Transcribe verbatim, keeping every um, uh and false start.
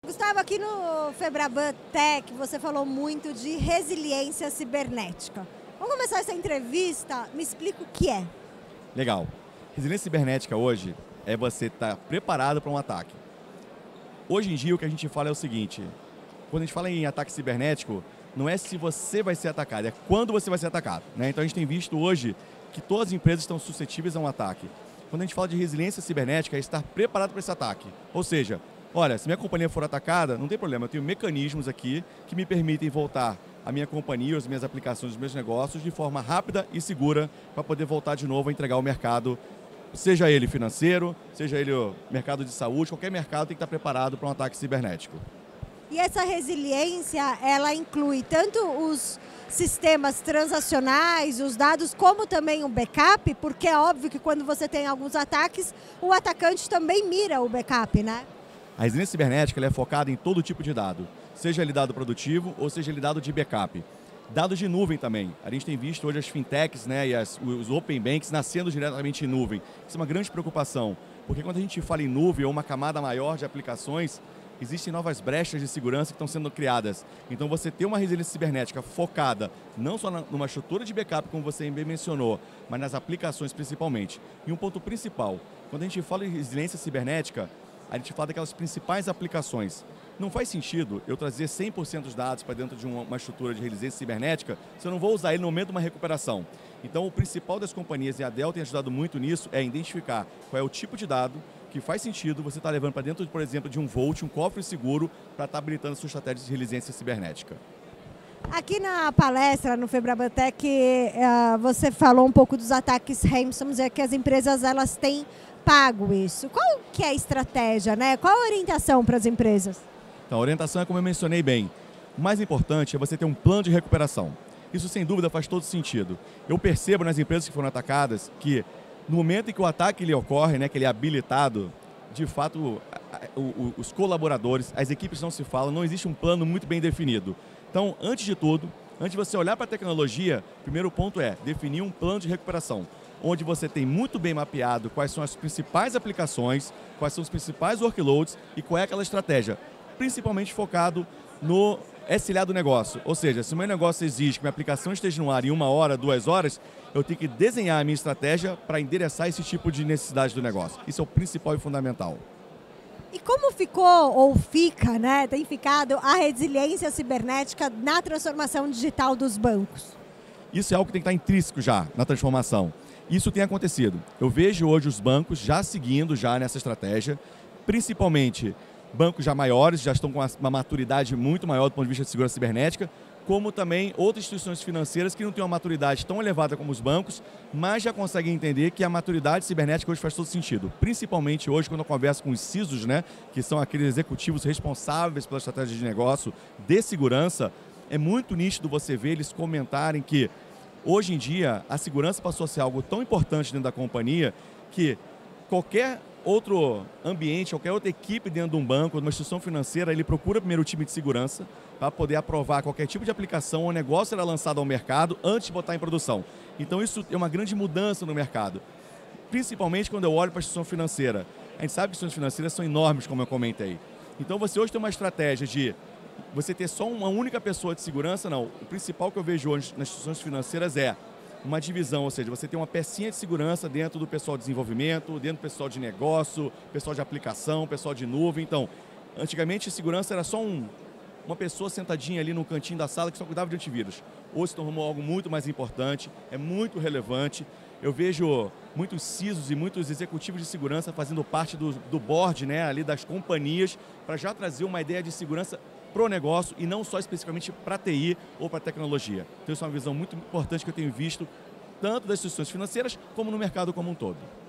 Gustavo, aqui no Febraban Tech você falou muito de resiliência cibernética. Vamos começar essa entrevista, me explica o que é. Legal. Resiliência cibernética hoje é você estar preparado para um ataque. Hoje em dia o que a gente fala é o seguinte, quando a gente fala em ataque cibernético, não é se você vai ser atacado, é quando você vai ser atacado, né? Então a gente tem visto hoje que todas as empresas estão suscetíveis a um ataque. Quando a gente fala de resiliência cibernética, é estar preparado para esse ataque. Ou seja, olha, se minha companhia for atacada, não tem problema, eu tenho mecanismos aqui que me permitem voltar a minha companhia, as minhas aplicações, os meus negócios de forma rápida e segura para poder voltar de novo a entregar ao mercado, seja ele financeiro, seja ele o mercado de saúde, qualquer mercado tem que estar preparado para um ataque cibernético. E essa resiliência, ela inclui tanto os sistemas transacionais, os dados, como também o backup, porque é óbvio que quando você tem alguns ataques, o atacante também mira o backup, né? A resiliência cibernética ela é focada em todo tipo de dado, seja ele dado produtivo ou seja ele dado de backup. Dados de nuvem também. A gente tem visto hoje as fintechs, né, e as, os open banks nascendo diretamente em nuvem. Isso é uma grande preocupação, porque quando a gente fala em nuvem ou uma camada maior de aplicações, existem novas brechas de segurança que estão sendo criadas. Então você ter uma resiliência cibernética focada não só numa estrutura de backup, como você bem mencionou, mas nas aplicações principalmente. E um ponto principal, quando a gente fala em resiliência cibernética, a gente fala daquelas principais aplicações. Não faz sentido eu trazer cem por cento dos dados para dentro de uma, uma estrutura de resiliência cibernética se eu não vou usar ele no momento de uma recuperação. Então, o principal das companhias, e a Dell tem ajudado muito nisso, é identificar qual é o tipo de dado que faz sentido você estar levando para dentro, por exemplo, de um vault, um cofre seguro, para estar habilitando a sua estratégia de resiliência cibernética. Aqui na palestra, no Febraban Tech, uh, você falou um pouco dos ataques ransomware, que as empresas elas têm pago isso. Qual que é a estratégia, né? Qual a orientação para as empresas? Então, a orientação é como eu mencionei bem. O mais importante é você ter um plano de recuperação. Isso, sem dúvida, faz todo sentido. Eu percebo nas empresas que foram atacadas que, no momento em que o ataque ele ocorre, né, que ele é habilitado, de fato, o, o, os colaboradores, as equipes não se falam, não existe um plano muito bem definido. Então, antes de tudo, antes de você olhar para a tecnologia, o primeiro ponto é definir um plano de recuperação, onde você tem muito bem mapeado quais são as principais aplicações, quais são os principais workloads e qual é aquela estratégia, principalmente focado no S L A do negócio. Ou seja, se o meu negócio exige que minha aplicação esteja no ar em uma hora, duas horas, eu tenho que desenhar a minha estratégia para endereçar esse tipo de necessidade do negócio. Isso é o principal e fundamental. E como ficou, ou fica, né, tem ficado a resiliência cibernética na transformação digital dos bancos? Isso é algo que tem que estar intrínseco já na transformação. Isso tem acontecido. Eu vejo hoje os bancos já seguindo já nessa estratégia, principalmente bancos já maiores, já estão com uma maturidade muito maior do ponto de vista de segurança cibernética, como também outras instituições financeiras que não têm uma maturidade tão elevada como os bancos, mas já conseguem entender que a maturidade cibernética hoje faz todo sentido. Principalmente hoje, quando eu converso com os C I S Os, né, que são aqueles executivos responsáveis pela estratégia de negócio de segurança, é muito nítido você ver eles comentarem que hoje em dia a segurança passou a ser algo tão importante dentro da companhia que qualquer outro ambiente, qualquer outra equipe dentro de um banco, de uma instituição financeira, ele procura primeiro o time de segurança para poder aprovar qualquer tipo de aplicação ou negócio será lançado ao mercado antes de botar em produção. Então isso é uma grande mudança no mercado, principalmente quando eu olho para a instituição financeira. A gente sabe que instituições financeiras são enormes, como eu comentei. Então você hoje tem uma estratégia de você ter só uma única pessoa de segurança, não. O principal que eu vejo hoje nas instituições financeiras é uma divisão, ou seja, você tem uma pecinha de segurança dentro do pessoal de desenvolvimento, dentro do pessoal de negócio, pessoal de aplicação, pessoal de nuvem. Então, antigamente a segurança era só um, uma pessoa sentadinha ali no cantinho da sala que só cuidava de antivírus. Hoje se tornou algo muito mais importante, é muito relevante. Eu vejo muitos C I S Os e muitos executivos de segurança fazendo parte do, do board, né, ali das companhias, para já trazer uma ideia de segurança para o negócio e não só especificamente para a T I ou para a tecnologia. Então isso é uma visão muito importante que eu tenho visto tanto das instituições financeiras como no mercado como um todo.